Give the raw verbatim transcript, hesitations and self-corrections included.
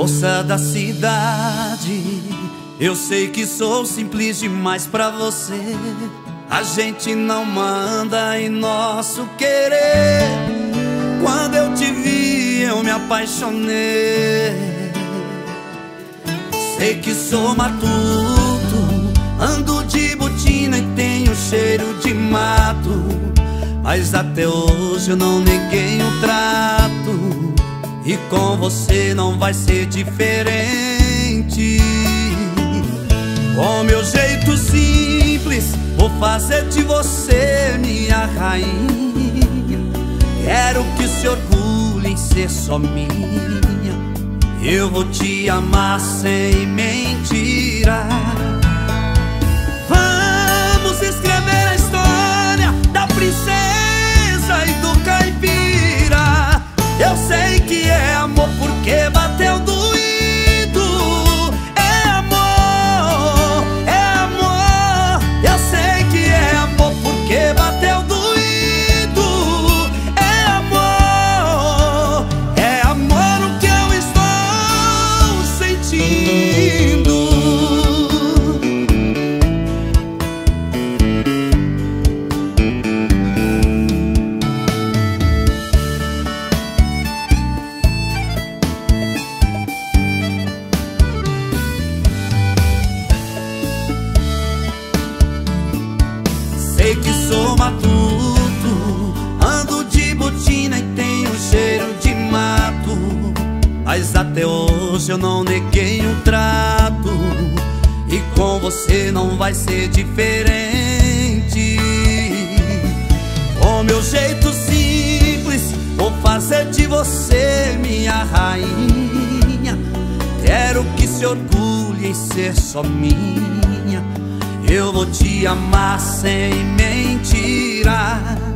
Moça da cidade, eu sei que sou simples demais pra você. A gente não manda em nosso querer. Quando eu te vi, eu me apaixonei. Sei que sou matuto, ando de botina e tenho cheiro de mato, mas até hoje eu não neguei um trato, e com você não vai ser diferente. Com meu jeito simples, vou fazer de você minha rainha. Quero que se orgulhe em ser só minha. Eu vou te amar sem mentira. Vamos escrever a história da princesa e do caipira. Eu sei que é amor porque bateu doído. É amor, é amor. Eu sei que é amor porque bateu doído. É amor, é amor o que eu estou sentindo. Sei que sou matuto, ando de botina e tenho cheiro de mato, mas até hoje eu não neguei um trato, e com você não vai ser diferente. Com meu jeito simples, vou fazer de você minha rainha. Quero que se orgulhe em ser só minha. Eu vou te amar sem mentira.